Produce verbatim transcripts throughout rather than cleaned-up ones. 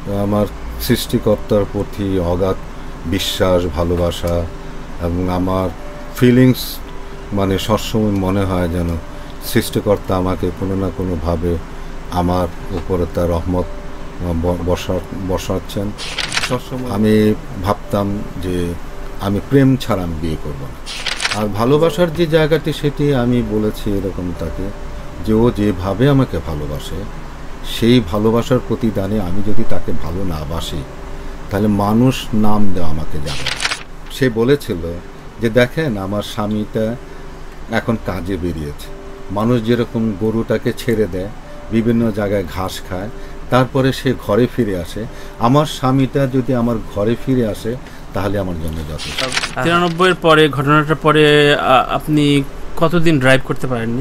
আমার সৃষ্টিকর্তার প্রতি অগাধ বিশ্বাস, ভালোবাসা এবং আমার ফিলিংস মানে সবসময় মনে হয় যেন সৃষ্টিকর্তা আমাকে কোনো না কোনোভাবে আমার উপরে তার রহমত বসা বসাচ্ছেন। সবসময় আমি ভাবতাম যে আমি প্রেম ছাড়া আমি বিয়ে করব না। আর ভালোবাসার যে জায়গাটি সেটি আমি বলেছি এরকম তাকে যে ও যেভাবে আমাকে ভালোবাসে সেই ভালোবাসার প্রতিদানে আমি যদি তাকে ভালো না বাসি তাহলে মানুষ নাম দেওয়া আমাকে যাবে। সে বলেছিল যে দেখেন আমার স্বামীটা এখন কাজে বেরিয়েছে, মানুষ যেরকম গরুটাকে ছেড়ে দেয় বিভিন্ন জায়গায় ঘাস খায় তারপরে সে ঘরে ফিরে আসে, আমার স্বামীটা যদি আমার ঘরে ফিরে আসে তাহলে আমার জন্য যথেষ্ট। তিরানব্বই এর পরে ঘটনাটার পরে আপনি কতদিন ড্রাইভ করতে পারেননি?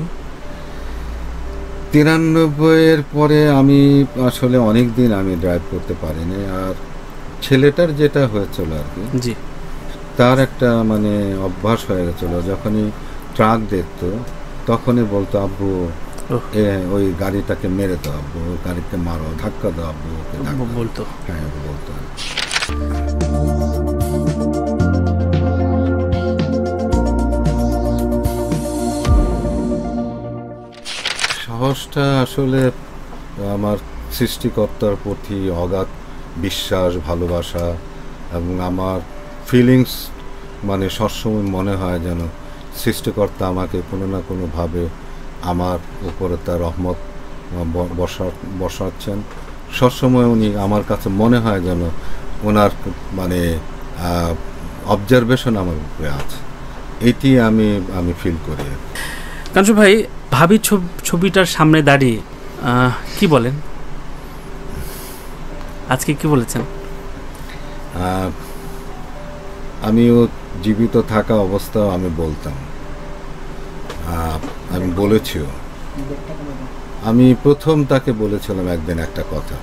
তিরানব্বই এর পরে আমি আসলে অনেক দিন আমি ড্রাইভ করতে পারিনি। আর ছেলেটার যেটা হয়েছিল আর কি, জি, তার একটা মানে অভ্যাস হয়ে গেছিল, যখনই ট্রাক দেখতো তখনই বলতো আব্বু ওই গাড়িটাকে মেরে দাও, আব্বু ওই গাড়িকে মারো, ধাক্কা দাও আব্বু, বলতো। হ্যাঁ বলতো। সাহসটা আসলে আমার সৃষ্টিকর্তার প্রতি অগাধ বিশ্বাস, ভালোবাসা এবং আমার ফিলিংস মানে সবসময় মনে হয় যেন সৃষ্টিকর্তা আমাকে কোনো না কোনোভাবে আমার উপরে তার রহমত বসা বসাচ্ছেন। সবসময় উনি আমার কাছে মনে হয় যেন ওনার মানে অবজারভেশন আমার উপরে আছে, এটি আমি আমি ফিল করি। কাঞ্চু ভাই, ভাবি ছবিটার সামনে দাঁড়িয়ে কি বলেন? আজকে কি বলেছেন? আমিও জীবিত থাকা অবস্থাও আমি বলতাম, আমি বলেছিও। আমি প্রথম তাকে বলেছিলাম একদিন একটা কথা,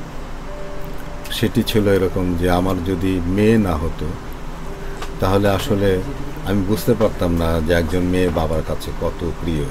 সেটি ছিল এরকম যে আমার যদি মেয়ে না হতো তাহলে আসলে আমি বুঝতে পারতাম না যে একজন মেয়ে বাবার কাছে কত প্রিয়।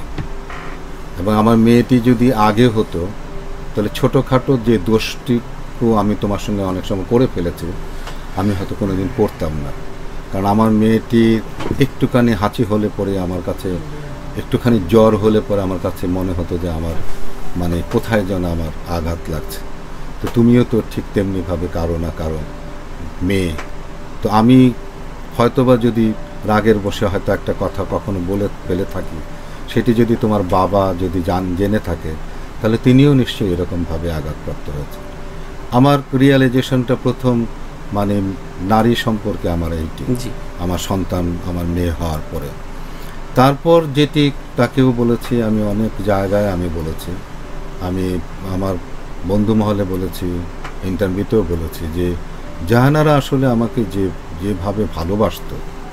এবং আমার মেয়েটি যদি আগে হতো তাহলে ছোটোখাটো যে দোষটিও আমি তোমার সঙ্গে অনেক সময় করে ফেলেছি আমি হয়তো কোনো দিন করতাম না। কারণ আমার মেয়েটি একটুখানি হাঁচি হলে পরে আমার কাছে, একটুখানি জ্বর হলে পরে আমার কাছে মনে হতো যে আমার মানে কোথায় যেন আমার আঘাত লাগছে। তো তুমিও তো ঠিক তেমনিভাবে কারো না কারো মেয়ে। তো আমি হয়তোবা যদি রাগের বসে হয়তো একটা কথা কখনো বলে ফেলে থাকি, সেটি যদি তোমার বাবা যদি জান জেনে থাকে তাহলে তিনিও নিশ্চয়ই এরকমভাবে আঘাতপ্রাপ্ত হয়েছে। আমার রিয়েলাইজেশনটা প্রথম মানে নারী সম্পর্কে আমার এইটি, আমার সন্তান আমার মেয়ে হওয়ার পরে। তারপর যেটি তাকেও বলেছি, আমি অনেক জায়গায় আমি বলেছি, আমি আমার বন্ধু মহলে বলেছি, ইন্টারভিউতেও বলেছি যে জাহানারা আসলে আমাকে যে যেভাবে ভালোবাসত,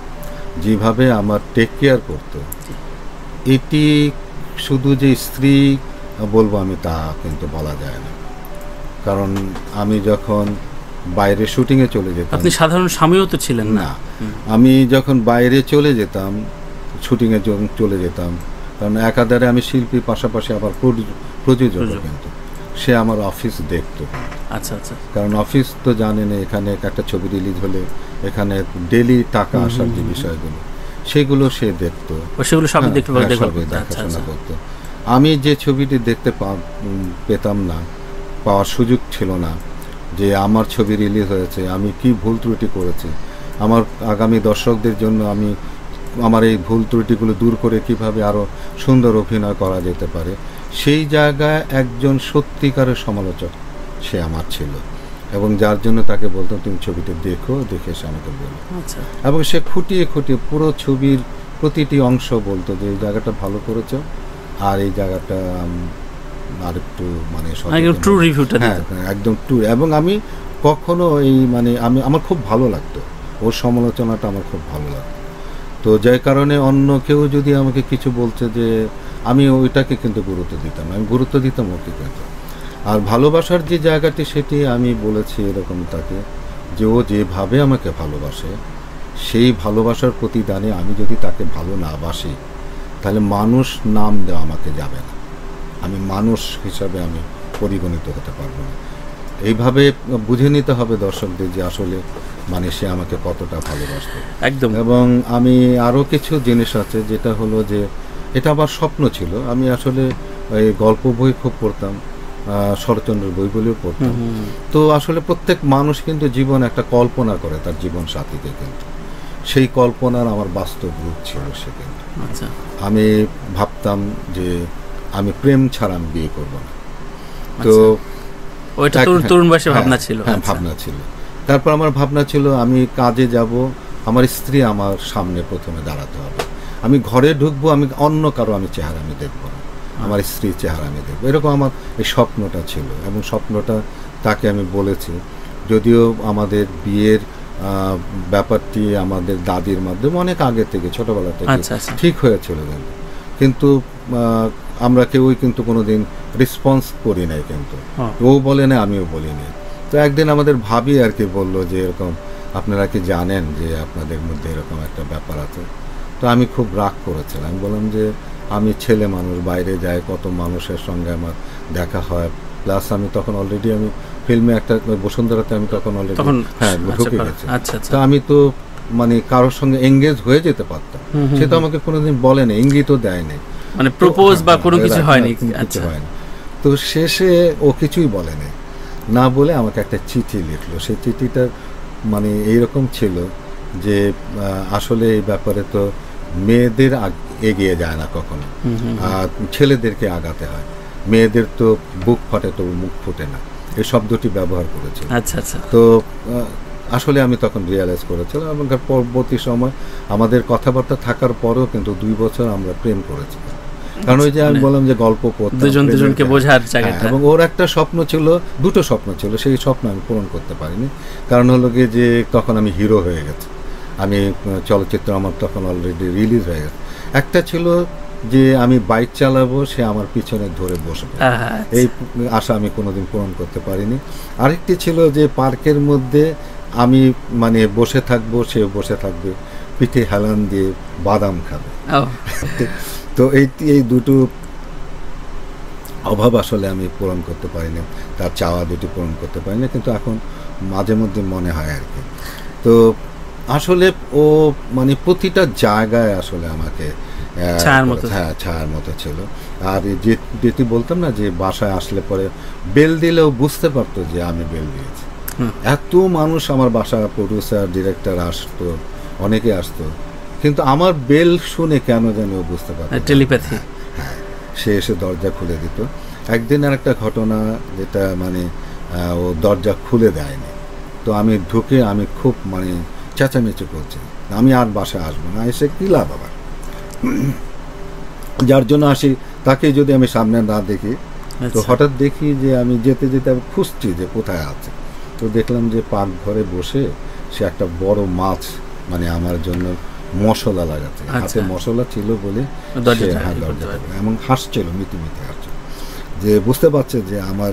যেভাবে আমার টেক কেয়ার করত, এটি শুধু যে স্ত্রী বলবো আমি তা কিন্তু বলা যায় না। কারণ আমি যখন বাইরে শুটিংয়ে চলে যেতাম, আপনি সাধারণ স্বামীও তো ছিলেন না। আমি যখন বাইরে চলে যেতাম, শুটিংয়ে চলে যেতাম, কারণ একাধারে আমি শিল্পী পাশাপাশি আবার প্রযোজক, কিন্তু সে আমার অফিস দেখতো। আচ্ছা আচ্ছা। কারণ অফিস তো জানেন এখানে একটা ছবি রিলিজ হলে এখানে ডেলি টাকা আসার যে বিষয়গুলো সেগুলো সে দেখতো, সেগুলো সবই দেখতে দেখাশোনা করতো। আমি যে ছবিটি দেখতে পেতাম না, পাওয়ার সুযোগ ছিল না, যে আমার ছবি রিলিজ হয়েছে, আমি কি ভুল ত্রুটি করেছি, আমার আগামী দর্শকদের জন্য আমি আমার এই ভুল ত্রুটিগুলো দূর করে কিভাবে আরও সুন্দর অভিনয় করা যেতে পারে, সেই জায়গায় একজন সত্যিকারের সমালোচক সে আমার ছিল। এবং যার জন্য তাকে বলতাম তুমি ছবিটি দেখো, দেখে এসে আমাকে বলো। এবং সে খুঁটিয়ে খুঁটিয়ে পুরো ছবির প্রতিটি অংশ বলতো যে এই জায়গাটা ভালো করেছ, আর এই জায়গাটা আর একটু মানে ট্রু রিভিউটা, হ্যাঁ একদম ট্রু। এবং আমি কখনো এই মানে আমি আমার খুব ভালো লাগতো, ওর সমালোচনাটা আমার খুব ভালো লাগতো। তো যার কারণে অন্য কেউ যদি আমাকে কিছু বলছে যে আমি ওইটাকে কিন্তু গুরুত্ব দিতাম, আমি গুরুত্ব দিতাম ওকে কিন্তু। আর ভালোবাসার যে জায়গাটি সেটি আমি বলেছি এরকম তাকে যে ও যেভাবে আমাকে ভালোবাসে সেই ভালোবাসার প্রতিদানে আমি যদি তাকে ভালো না বাসি তাহলে মানুষ নাম দেওয়া আমাকে যাবে না, আমি মানুষ হিসাবে আমি পরিগণিত হতে পারবো না। এইভাবে বুঝে নিতে হবে দর্শকদের যে আসলে মানে সে আমাকে কতটা ভালোবাসত একদম। এবং আমি আরও কিছু জিনিস আছে যেটা হলো যে এটা আমার স্বপ্ন ছিল। আমি আসলে এই গল্প বই খুব পড়তাম, শরৎচন্দ্রের বইগুলিও পড়তাম। তো আসলে প্রত্যেক মানুষ কিন্তু জীবন একটা কল্পনা করে তার জীবন সাথীকে, কিন্তু সেই কল্পনার আমার বাস্তব রূপ ছিল সে। কিন্তু আচ্ছা, আমি ভাবতাম যে আমি প্রেম ছাড়া আমি বিয়ে করব না। তো ওইটা তরুণ বয়সে ভাবনা ছিল। হ্যাঁ, ভাবনা ছিল। তারপর আমার ভাবনা ছিল আমি কাজে যাব, আমার স্ত্রী আমার সামনে প্রথমে দাঁড়াতে হবে। আমি ঘরে ঢুকবো, আমি অন্য কারো আমি চেহারা আমি দেখবো না, আমার স্ত্রীর চেহারা আমি দেখবো। এরকম আমার এই স্বপ্নটা ছিল এবং স্বপ্নটা তাকে আমি বলেছি। যদিও আমাদের বিয়ের ব্যাপারটি আমাদের দাদির মাধ্যমে অনেক আগে থেকে ছোটবেলা থেকে ঠিক হয়েছিল, কিন্তু কিন্তু আমরা কেউই কিন্তু কোনোদিন রেসপন্স করি নাই, কিন্তু ও বলে না আমিও বলি না। তো একদিন আমাদের ভাবি আর কি বললো যে এরকম আপনারা কি জানেন যে আপনাদের মধ্যে এরকম একটা ব্যাপার আছে। তো আমি খুব রাগ করেছিলাম। আমি বললাম যে আমি ছেলে মানুষ, বাইরে যাই, কত মানুষের সঙ্গে আমার দেখা হয়, প্লাস আমি তখন অলরেডি আমি ফিল্মে একটা বসুন্ধরাতে আমি তখন অলরেডি হ্যাঁ ঢুকে গেছি। তো আমি তো মানে কারোর সঙ্গে এঙ্গেজ হয়ে যেতে পারতাম, সে তো আমাকে কোনোদিন বলে না, ইঙ্গিতও দেয় নাই, মানে প্রপোজ বা কোনো কিছু হয়নি। কিছু হয়নি। তো শেষে ও কিছুই বলে নাই, না বলে আমাকে একটা চিঠি লিখলো। সেই চিঠিটা মানে এইরকম ছিল যে আসলে এই ব্যাপারে তো মেয়েদের এগিয়ে যায় না কখনো, আর ছেলেদেরকে আগাতে হয়, মেয়েদের তো বুক ফাটে তো মুখ ফুটে না, এই শব্দটি ব্যবহার করেছে। আচ্ছা আচ্ছা। তো আসলে আমি তখন রিয়ালাইজ করেছিলাম এবং পরবর্তী সময় আমাদের কথাবার্তা থাকার পরেও কিন্তু দুই বছর আমরা প্রেম করেছি। কারণ ওই যে আমি বললাম যে গল্প পড়তাম, দুজন দুজনকে বোঝার জায়গাটা। এবং ওর একটা স্বপ্ন ছিল, দুটো স্বপ্ন ছিল, সেই স্বপ্ন আমি পূরণ করতে পারিনি। কারণ হলো গিয়ে যে তখন আমি হিরো হয়ে গেছি, আমি চলচ্চিত্র আমার তখন অলরেডি রিলিজ হয়ে গেছে। একটা ছিল যে আমি বাইক চালাবো, সে আমার পিছনে ধরে বসবে, এই আশা আমি কোনোদিন পূরণ করতে পারিনি। আরেকটি ছিল যে পার্কের মধ্যে আমি মানে বসে থাকবো, সে বসে থাকবে, পিঠে হেলান দিয়ে বাদাম খাবে। তো এই এই দুটো অভাব আসলে আমি পূরণ করতে পারিনি, তার চাওয়া দুটি পূরণ করতে পারিনি, কিন্তু এখন মাঝে মধ্যে মনে হয় আর কি। তো আসলে ও মানে প্রতিটা জায়গায় আসলে আমাকে হ্যাঁ ছায়ার মতো ছিল। আর যে যেটি বলতাম না যে বাসায় আসলে পরে বেল দিলেও বুঝতে পারতো যে আমি বেল দিয়েছি। এত মানুষ আমার বাসা, প্রডিউসার, ডিরেক্টর আসতো, অনেকে আসতো, কিন্তু আমার বেল শুনে কেন যেন ও বুঝতে পারতো, টেলিপ্যাথি। হ্যাঁ, সে এসে দরজা খুলে দিত। একদিন আর একটা ঘটনা যেটা মানে ও দরজা খুলে দেয়নি, তো আমি ঢুকে আমি খুব মানে চেঁচামেচি করছি, আমি আর বাসায় আসবো না, এসে কী লাভ আবার, যার জন্য আসি তাকে যদি আমি সামনে না দেখি। তো হঠাৎ দেখি যে আমি যেতে যেতে আমি খুঁজছি যে কোথায় আছে, তো দেখলাম যে পাকঘরে বসে সে একটা বড় মাছ মানে আমার জন্য মশলা লাগাচ্ছে, হাতে মশলা ছিল বলে এবং হাসছিল, মিটি মিটি হাসছিল, যে বুঝতে পারছে যে আমার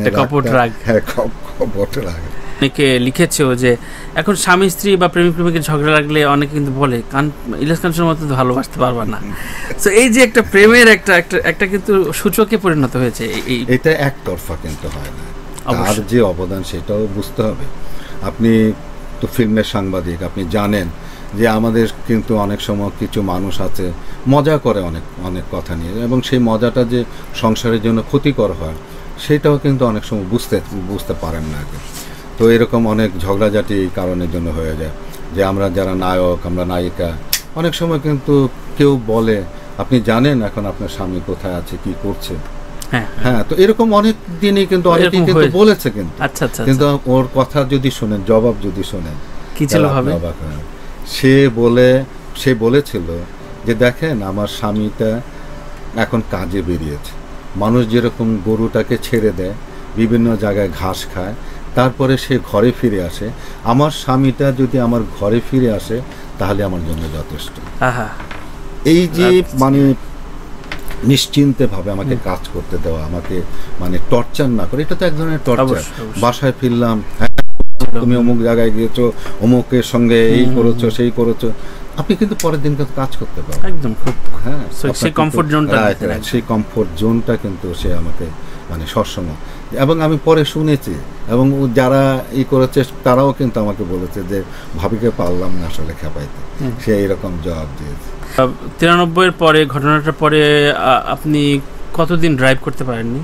অনেকে লিখেছেও যে এখন স্বামী স্ত্রী বা প্রেমিক প্রেমিকের ঝগড়া লাগলে অনেকে কিন্তু বলে কান ইলিয়াস কাঞ্চনের মতো ভালোবাসতে পারবা না। তো এই যে একটা প্রেমের একটা একটা কিন্তু সূচকে পরিণত হয়েছে, এই এটা একতরফা কিন্তু হয় না, তার যে অবদান সেটাও বুঝতে হবে। আপনি তো ফিল্মের সাংবাদিক, আপনি জানেন যে আমাদের কিন্তু অনেক সময় কিছু মানুষ আছে মজা করে অনেক অনেক কথা নিয়ে, এবং সেই মজাটা যে সংসারের জন্য ক্ষতিকর হয় সেটাও কিন্তু অনেক সময় বুঝতে বুঝতে পারেন না। তো এরকম অনেক ঝগড়াঝাটি এই কারণের জন্য হয়ে যায় যে আমরা যারা নায়ক, আমরা নায়িকা, অনেক সময় কিন্তু কেউ বলে আপনি জানেন এখন আপনার স্বামী কোথায় আছে, কি করছে। হ্যাঁ, তো এরকম অনেক দিনই কিন্তু অনেকেই কিন্তু বলেছে, কিন্তু কিন্তু ওর কথা যদি শোনেন, জবাব যদি শোনেন, কি ছিল ভাবে, সে বলে সে বলেছিল যে দেখেন আমার স্বামীটা এখন কাজে বেরিয়েছে, মানুষ যেরকম গরুটাকে ছেড়ে দেয় বিভিন্ন জায়গায় ঘাস খায়, তারপরে সে ঘরে ফিরে আসে, আমার স্বামীটা যদি আমার ঘরে ফিরে আসে তাহলে আমার জন্য যথেষ্ট। এই যে মানে নিশ্চিন্তে ভাবে আমাকে কাজ করতে দেওয়া, আমাকে মানে টর্চার না করে, এটা তো এক ধরনের টর্চার। বাসায় ফিরলাম, তুমি অমুক জায়গায় গিয়েছো, অমুকের সঙ্গে এই করেছো সেই করেছো, আপনি কিন্তু পরের দিন কিন্তু কাজ করতে পারবেন একদম খুব। হ্যাঁ, সেই কমফোর্ট জোনটা, সেই কমফোর্ট জোনটা কিন্তু সে আমাকে মানে সবসময়। এবং আমি পরে শুনেছি এবং যারা ই করেছে তারাও কিন্তু আমাকে বলেছে যে ভাবিকে পারলাম না আসলে খেপাইতে, সে এরকম জবাব দিয়েছে। তিরানব্বইয়ের পরে ঘটনাটার পরে আপনি কতদিন ড্রাইভ করতে পারেননি?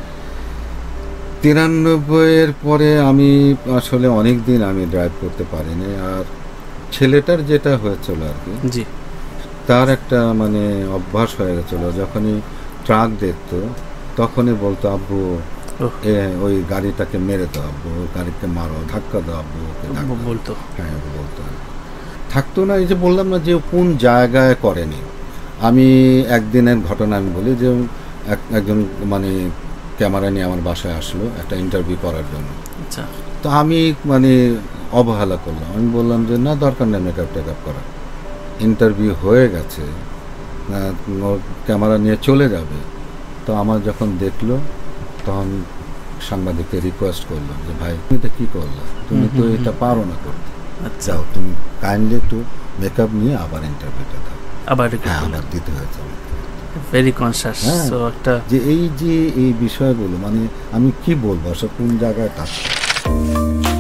তিরানব্বইয়ের পরে আমি আসলে অনেক দিন আমি ড্রাইভ করতে পারিনি। আর ছেলেটার যেটা হয়েছিল আর কি, জি, তার একটা মানে অভ্যাস হয়ে গেছিল, যখনই ট্রাক দেখতো তখনই বলতো আব্বু ওই গাড়িটাকে মেরে দাও, আব্বু গাড়িকে মারো, ধাক্কা দাও আব্বু, বলতো। হ্যাঁ বলতো। থাকতো না, এই যে বললাম না যে কোন জায়গায় করেনি। আমি একদিনের ঘটনা আমি বলি যে একজন মানে ক্যামেরা নিয়ে আমার বাসায় আসলো একটা ইন্টারভিউ করার জন্য। আচ্ছা, তো আমি মানে অবহেলা করলাম, আমি বললাম যে না দরকার নেই মেকআপ টেকআপ করা, ইন্টারভিউ হয়ে গেছে, ক্যামেরা নিয়ে চলে যাবে। তো আমার যখন দেখলো তখন সাংবাদিককে রিকোয়েস্ট করলো যে ভাই তুমি তো কী করলা, তুমি তো এটা পারো না করতে, যাও তুমি কাইন্ডলি একটু মেকআপ নিয়ে আবার ইন্টারভিউটা দাও। আবার হ্যাঁ আবার দিতে হয়েছে। Very conscious. সো একটা যে এই যে এই বিষয়গুলো মানে আমি কি বলবো আসলে কোন জায়গায় টাচ